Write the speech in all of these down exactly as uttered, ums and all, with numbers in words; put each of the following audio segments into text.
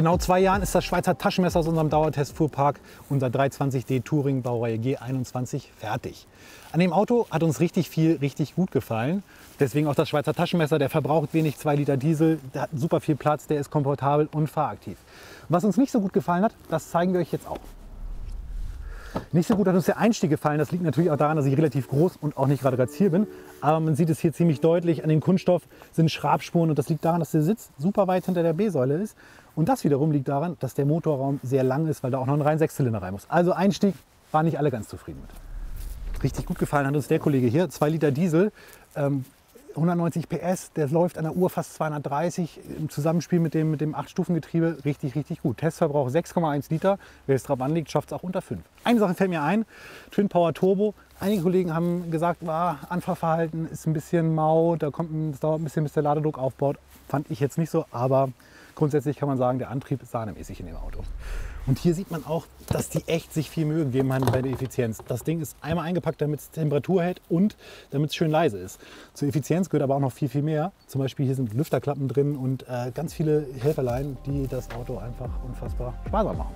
genau zwei Jahren ist das Schweizer Taschenmesser aus unserem Dauertest-Fuhrpark, unser dreihundertzwanzig D Touring Baureihe G einundzwanzig, fertig. An dem Auto hat uns richtig viel, richtig gut gefallen. Deswegen auch das Schweizer Taschenmesser, der verbraucht wenig, zwei Liter Diesel, der hat super viel Platz, der ist komfortabel und fahraktiv. Was uns nicht so gut gefallen hat, das zeigen wir euch jetzt auch. Nicht so gut hat uns der Einstieg gefallen. Das liegt natürlich auch daran, dass ich relativ groß und auch nicht gerade grazil bin. Aber man sieht es hier ziemlich deutlich. An dem Kunststoff sind Schraubspuren und das liegt daran, dass der Sitz super weit hinter der B-Säule ist. Und das wiederum liegt daran, dass der Motorraum sehr lang ist, weil da auch noch ein rein Sechszylinder rein muss. Also Einstieg waren nicht alle ganz zufrieden mit. Richtig gut gefallen hat uns der Kollege hier. zwei Liter Diesel, ähm, hundertneunzig P S, der läuft an der Uhr fast zweihundertdreißig, im Zusammenspiel mit dem, mit dem acht Stufen Getriebe richtig, richtig gut. Testverbrauch sechs Komma eins Liter, wer es drauf anlegt, schafft es auch unter fünf. Eine Sache fällt mir ein, Twin Power Turbo. Einige Kollegen haben gesagt, ah, Anfahrverhalten ist ein bisschen mau, da kommt ein, das dauert ein bisschen, bis der Ladedruck aufbaut. Fand ich jetzt nicht so, aber grundsätzlich kann man sagen, der Antrieb ist sahnemäßig in dem Auto. Und hier sieht man auch, dass die echt sich viel Mühe gegeben haben bei der Effizienz. Das Ding ist einmal eingepackt, damit es Temperatur hält und damit es schön leise ist. Zur Effizienz gehört aber auch noch viel, viel mehr. Zum Beispiel hier sind Lüfterklappen drin und äh, ganz viele Helferlein, die das Auto einfach unfassbar sparsam machen.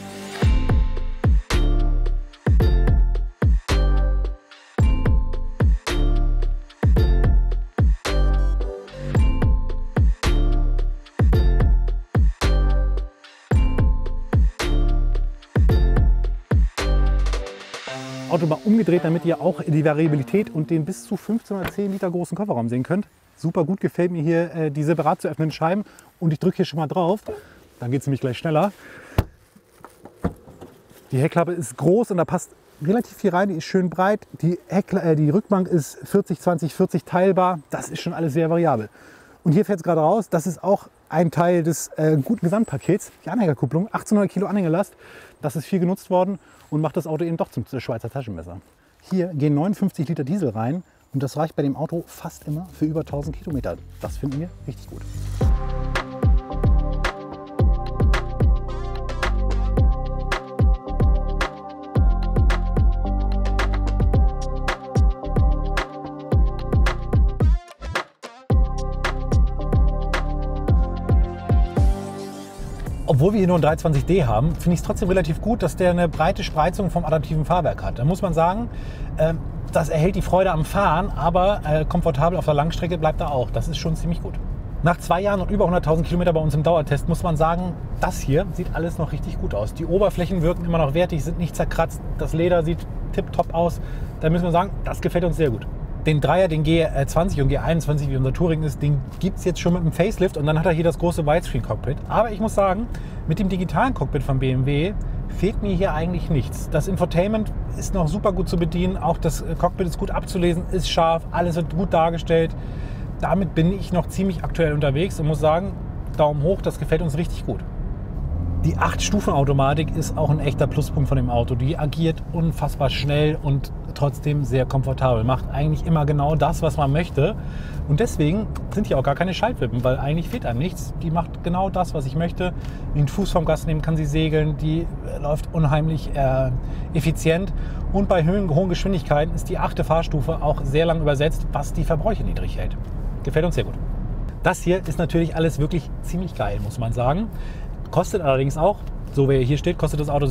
Auto mal umgedreht, damit ihr auch die Variabilität und den bis zu fünfzehnhundertzehn Liter großen Kofferraum sehen könnt. Super gut gefällt mir hier äh, die separat zu öffnenden Scheiben und ich drücke hier schon mal drauf, dann geht es nämlich gleich schneller. Die Heckklappe ist groß und da passt relativ viel rein, die ist schön breit. Die, Heckla äh, die Rückbank ist vierzig zwanzig vierzig teilbar, das ist schon alles sehr variabel. Und hier fährt es gerade raus, das ist auch ein Teil des äh, guten Gesamtpakets, die Anhängerkupplung, achtzehnhundert Kilo Anhängerlast, das ist viel genutzt worden und macht das Auto eben doch zum Schweizer Taschenmesser. Hier gehen neunundfünfzig Liter Diesel rein und das reicht bei dem Auto fast immer für über tausend Kilometer. Das finden wir richtig gut. Obwohl wir hier nur einen dreihundertzwanzig D haben, finde ich es trotzdem relativ gut, dass der eine breite Spreizung vom adaptiven Fahrwerk hat. Da muss man sagen, äh, das erhält die Freude am Fahren, aber äh, komfortabel auf der Langstrecke bleibt er auch. Das ist schon ziemlich gut. Nach zwei Jahren und über hunderttausend Kilometer bei uns im Dauertest muss man sagen, das hier sieht alles noch richtig gut aus. Die Oberflächen wirken immer noch wertig, sind nicht zerkratzt. Das Leder sieht tipptopp aus. Da müssen wir sagen, das gefällt uns sehr gut. Den Dreier, den G zwanzig und G einundzwanzig, wie unser Touring ist, den gibt es jetzt schon mit dem Facelift und dann hat er hier das große Widescreen-Cockpit. Aber ich muss sagen, mit dem digitalen Cockpit von B M W fehlt mir hier eigentlich nichts. Das Infotainment ist noch super gut zu bedienen, auch das Cockpit ist gut abzulesen, ist scharf, alles wird gut dargestellt. Damit bin ich noch ziemlich aktuell unterwegs und muss sagen, Daumen hoch, das gefällt uns richtig gut. Die acht Stufen Automatik ist auch ein echter Pluspunkt von dem Auto. Die agiert unfassbar schnell und trotzdem sehr komfortabel. Macht eigentlich immer genau das, was man möchte. Und deswegen sind hier auch gar keine Schaltwippen, weil eigentlich fehlt einem nichts. Die macht genau das, was ich möchte. Den Fuß vom Gas nehmen kann sie segeln. Die läuft unheimlich äh, effizient. Und bei Höhen, hohen Geschwindigkeiten ist die achte Fahrstufe auch sehr lang übersetzt, was die Verbräuche niedrig hält. Gefällt uns sehr gut. Das hier ist natürlich alles wirklich ziemlich geil, muss man sagen. Kostet allerdings auch, so wie er hier steht, kostet das Auto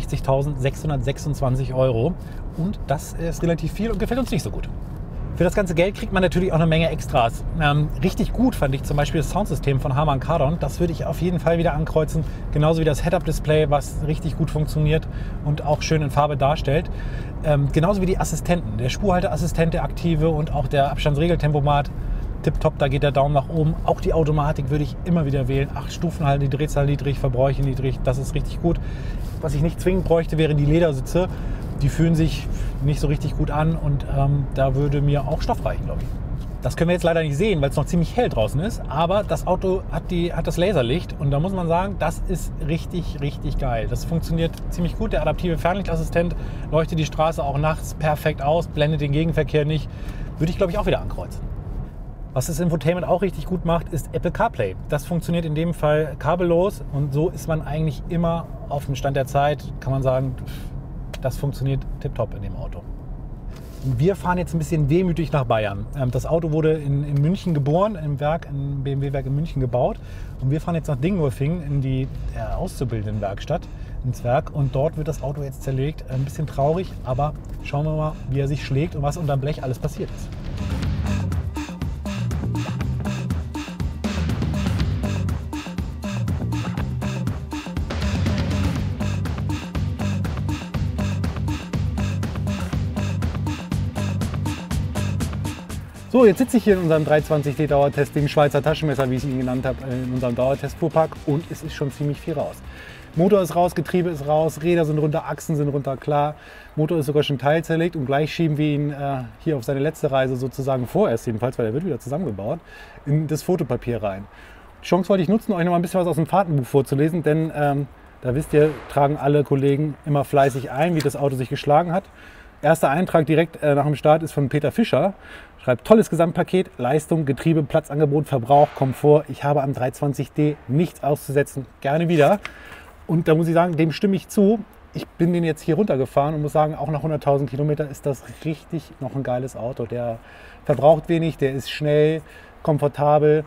sechsundsechzigtausendsechshundertsechsundzwanzig Euro. Und das ist relativ viel und gefällt uns nicht so gut. Für das ganze Geld kriegt man natürlich auch eine Menge Extras. Ähm, richtig gut fand ich zum Beispiel das Soundsystem von Harman Kardon. Das würde ich auf jeden Fall wieder ankreuzen. Genauso wie das Head-Up-Display, was richtig gut funktioniert und auch schön in Farbe darstellt. Ähm, genauso wie die Assistenten. Der Spurhalteassistent, der aktive und auch der Abstandsregeltempomat. Tipptopp, da geht der Daumen nach oben. Auch die Automatik würde ich immer wieder wählen. Acht Stufen halt, die Drehzahl niedrig, Verbräuche niedrig. Das ist richtig gut. Was ich nicht zwingend bräuchte, wären die Ledersitze. Die fühlen sich nicht so richtig gut an und ähm, da würde mir auch Stoff reichen, glaube ich. Das können wir jetzt leider nicht sehen, weil es noch ziemlich hell draußen ist. Aber das Auto hat, die, hat das Laserlicht und da muss man sagen, das ist richtig, richtig geil. Das funktioniert ziemlich gut. Der adaptive Fernlichtassistent leuchtet die Straße auch nachts perfekt aus, blendet den Gegenverkehr nicht. Würde ich, glaube ich, auch wieder ankreuzen. Was das Infotainment auch richtig gut macht, ist Apple CarPlay. Das funktioniert in dem Fall kabellos und so ist man eigentlich immer auf dem Stand der Zeit. Kann man sagen, das funktioniert tipptopp in dem Auto. Wir fahren jetzt ein bisschen wehmütig nach Bayern. Das Auto wurde in, in München geboren, im Werk, im B M W-Werk in München gebaut. Und wir fahren jetzt nach Dingolfing in die äh, Auszubildendenwerkstatt, ins Werk. Und dort wird das Auto jetzt zerlegt. Ein bisschen traurig, aber schauen wir mal, wie er sich schlägt und was unterm Blech alles passiert ist. So, jetzt sitze ich hier in unserem dreihundertzwanzig D Dauertest, dem Schweizer Taschenmesser, wie ich ihn genannt habe, in unserem Dauertest-Fuhrpark, und es ist schon ziemlich viel raus. Motor ist raus, Getriebe ist raus, Räder sind runter, Achsen sind runter, klar. Motor ist sogar schon teilzerlegt und gleich schieben wir ihn äh, hier auf seine letzte Reise sozusagen vorerst jedenfalls, weil er wird wieder zusammengebaut, in das Fotopapier rein. Die Chance wollte ich nutzen, euch noch mal ein bisschen was aus dem Fahrtenbuch vorzulesen, denn ähm, da wisst ihr, tragen alle Kollegen immer fleißig ein, wie das Auto sich geschlagen hat. Erster Eintrag direkt äh, nach dem Start ist von Peter Fischer. Schreibt: tolles Gesamtpaket, Leistung, Getriebe, Platzangebot, Verbrauch, Komfort. Ich habe am dreihundertzwanzig D nichts auszusetzen. Gerne wieder. Und da muss ich sagen, dem stimme ich zu. Ich bin den jetzt hier runtergefahren und muss sagen, auch nach hunderttausend Kilometer ist das richtig noch ein geiles Auto. Der verbraucht wenig, der ist schnell, komfortabel,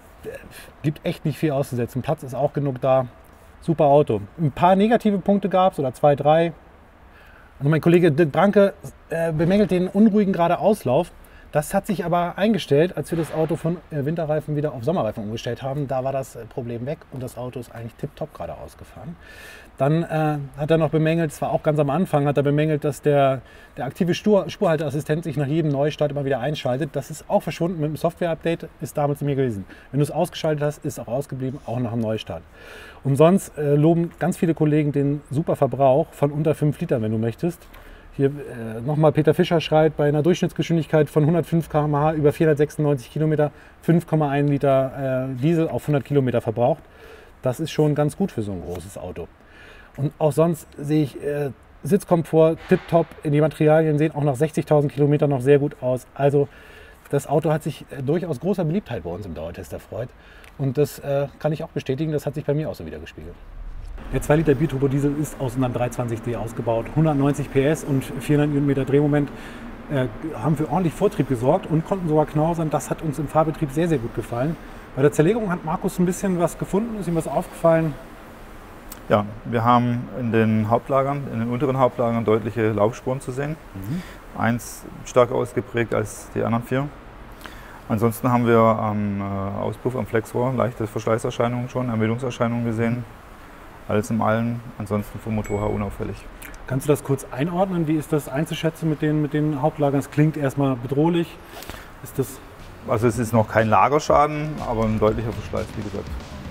gibt echt nicht viel auszusetzen. Platz ist auch genug da. Super Auto. Ein paar negative Punkte gab es, oder zwei, drei. Und mein Kollege Dirk Branke äh, bemängelt den unruhigen Geradeauslauf. Das hat sich aber eingestellt, als wir das Auto von äh, Winterreifen wieder auf Sommerreifen umgestellt haben. Da war das äh, Problem weg und das Auto ist eigentlich tipptopp geradeaus gefahren. Dann äh, hat er noch bemängelt, es war auch ganz am Anfang, hat er bemängelt, dass der, der aktive Spur, Spurhalteassistent sich nach jedem Neustart immer wieder einschaltet. Das ist auch verschwunden mit dem Software-Update, ist damals in mir gewesen. Wenn du es ausgeschaltet hast, ist es auch ausgeblieben, auch nach dem Neustart. Umsonst äh, loben ganz viele Kollegen den super Verbrauch von unter fünf Litern, wenn du möchtest. Hier äh, nochmal Peter Fischer schreibt, bei einer Durchschnittsgeschwindigkeit von hundertfünf Kilometer pro Stunde über vierhundertsechsundneunzig Kilometer fünf Komma eins Liter äh, Diesel auf hundert Kilometer verbraucht. Das ist schon ganz gut für so ein großes Auto. Und auch sonst sehe ich äh, Sitzkomfort tipptopp. Die Materialien sehen auch nach sechzigtausend Kilometern noch sehr gut aus. Also das Auto hat sich äh, durchaus großer Beliebtheit bei uns im Dauertest erfreut. Und das äh, kann ich auch bestätigen, das hat sich bei mir auch so wiedergespiegelt. Der zwei Liter Biturbo-Diesel ist aus unserem dreihundertzwanzig D ausgebaut. hundertneunzig P S und vierhundert Newtonmeter Drehmoment äh, haben für ordentlich Vortrieb gesorgt und konnten sogar knausern. Das hat uns im Fahrbetrieb sehr, sehr gut gefallen. Bei der Zerlegung hat Markus ein bisschen was gefunden. Ist ihm was aufgefallen? Ja, wir haben in den Hauptlagern, in den unteren Hauptlagern deutliche Laufspuren zu sehen. Mhm. Eins stärker ausgeprägt als die anderen vier. Ansonsten haben wir am äh, Auspuff, am Flexrohr leichte Verschleißerscheinungen schon, Ermüdungserscheinungen gesehen. Alles im Allen, ansonsten vom Motor her unauffällig. Kannst du das kurz einordnen? Wie ist das einzuschätzen mit den, mit den Hauptlagern? Es klingt erstmal bedrohlich. Ist das also es ist noch kein Lagerschaden, aber ein deutlicher Verschleiß, wie gesagt.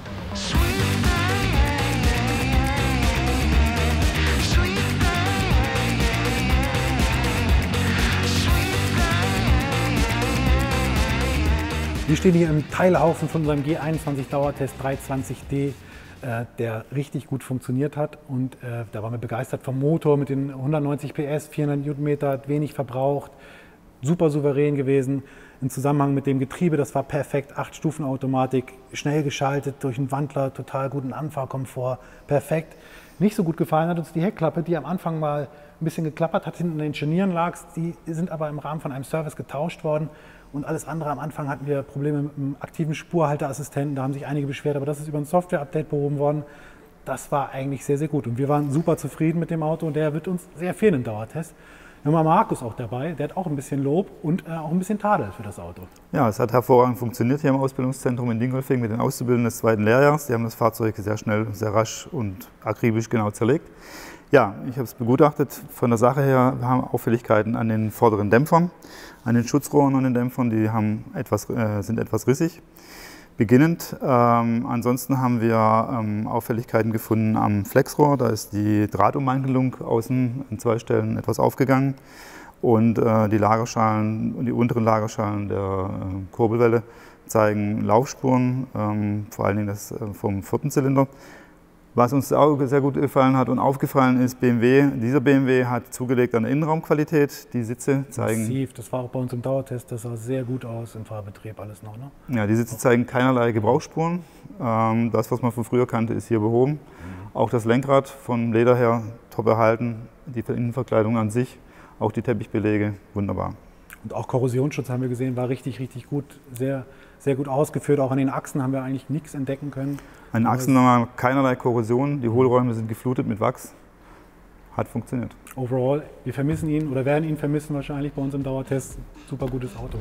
Wir stehen hier im Teilhaufen von unserem G einundzwanzig Dauertest dreihundertzwanzig D, äh, der richtig gut funktioniert hat. Und äh, da waren wir begeistert vom Motor mit den hundertneunzig P S, vierhundert Newtonmeter, wenig verbraucht, super souverän gewesen. Im Zusammenhang mit dem Getriebe, das war perfekt, acht Stufen Automatik, schnell geschaltet durch einen Wandler, total guten Anfahrkomfort, perfekt. Nicht so gut gefallen hat uns die Heckklappe, die am Anfang mal ein bisschen geklappert hat, hinten in den Scharnieren lag. Die sind aber im Rahmen von einem Service getauscht worden. Und alles andere, am Anfang hatten wir Probleme mit dem aktiven Spurhalteassistenten, da haben sich einige beschwert, aber das ist über ein Software-Update behoben worden. Das war eigentlich sehr, sehr gut und wir waren super zufrieden mit dem Auto und der wird uns sehr fehlen im Dauertest. Wir haben Markus auch dabei, der hat auch ein bisschen Lob und äh, auch ein bisschen Tadel für das Auto. Ja, es hat hervorragend funktioniert hier im Ausbildungszentrum in Dingolfing mit den Auszubildenden des zweiten Lehrjahres. Die haben das Fahrzeug sehr schnell, sehr rasch und akribisch genau zerlegt. Ja, ich habe es begutachtet. Von der Sache her, wir haben Auffälligkeiten an den vorderen Dämpfern, an den Schutzrohren an den Dämpfern, die haben etwas, äh, sind etwas rissig, beginnend. Ähm, ansonsten haben wir ähm, Auffälligkeiten gefunden am Flexrohr. Da ist die Drahtummantelung außen an zwei Stellen etwas aufgegangen und äh, die Lagerschalen und die unteren Lagerschalen der äh, Kurbelwelle zeigen Laufspuren, ähm, vor allen Dingen das äh, vom vierten Zylinder. Was uns auch sehr gut gefallen hat und aufgefallen ist, B M W, dieser B M W hat zugelegt an der Innenraumqualität. Die Sitze zeigen... Massiv, das war auch bei uns im Dauertest, das sah sehr gut aus im Fahrbetrieb alles noch. Ne? Ja, die Sitze zeigen keinerlei Gebrauchsspuren. Das, was man von früher kannte, ist hier behoben. Mhm. Auch das Lenkrad von Leder her top erhalten, die Innenverkleidung an sich Auch die Teppichbeläge, wunderbar. Und auch Korrosionsschutz haben wir gesehen, war richtig, richtig gut, sehr, sehr gut ausgeführt. Auch an den Achsen haben wir eigentlich nichts entdecken können. An den Achsen haben wir keinerlei Korrosion, die Hohlräume sind geflutet mit Wachs. Hat funktioniert. Overall, wir vermissen ihn oder werden ihn vermissen wahrscheinlich bei uns im Dauertest. Super gutes Auto.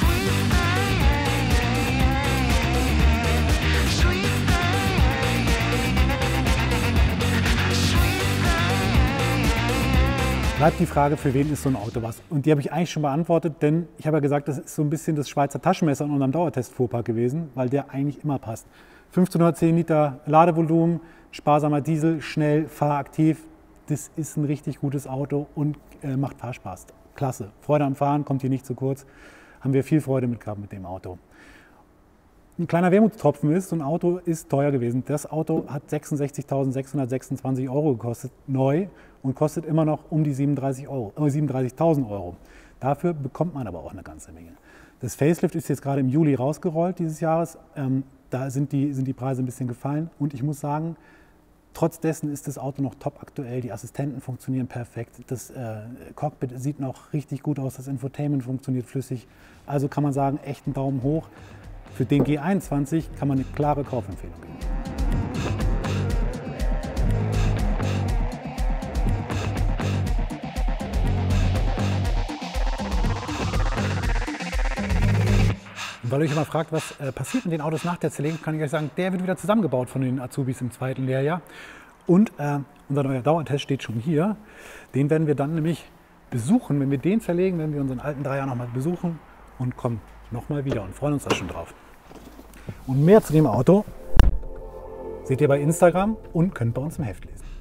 Bleibt die Frage, für wen ist so ein Auto was? Und die habe ich eigentlich schon beantwortet, denn ich habe ja gesagt, das ist so ein bisschen das Schweizer Taschenmesser in unserem Dauertest-Fuhrpark gewesen, weil der eigentlich immer passt. fünfzehnhundertzehn Liter Ladevolumen, sparsamer Diesel, schnell, fahraktiv. Das ist ein richtig gutes Auto und äh, macht Fahrspaß. Klasse. Freude am Fahren, kommt hier nicht zu kurz. Haben wir viel Freude mit gehabt mit dem Auto. Ein kleiner Wermutstropfen ist, so ein Auto ist teuer gewesen. Das Auto hat sechsundsechzigtausendsechshundertsechsundzwanzig Euro gekostet, neu, und kostet immer noch um die siebenunddreißigtausend Euro. Dafür bekommt man aber auch eine ganze Menge. Das Facelift ist jetzt gerade im Juli rausgerollt dieses Jahres. Ähm, da sind die, sind die Preise ein bisschen gefallen. Und ich muss sagen, trotz dessen ist das Auto noch top aktuell. Die Assistenten funktionieren perfekt. Das äh, Cockpit sieht noch richtig gut aus. Das Infotainment funktioniert flüssig. Also kann man sagen, echt einen Daumen hoch. Für den G einundzwanzig kann man eine klare Kaufempfehlung geben. Und weil ihr euch immer fragt, was äh, passiert mit den Autos nach der Zerlegung, kann ich euch sagen, der wird wieder zusammengebaut von den Azubis im zweiten Lehrjahr. Und äh, unser neuer Dauertest steht schon hier. Den werden wir dann nämlich besuchen. Wenn wir den zerlegen, werden wir unseren alten Dreier nochmal besuchen und kommen nochmal wieder und freuen uns da schon drauf. Und mehr zu dem Auto seht ihr bei Instagram und könnt bei uns im Heft lesen.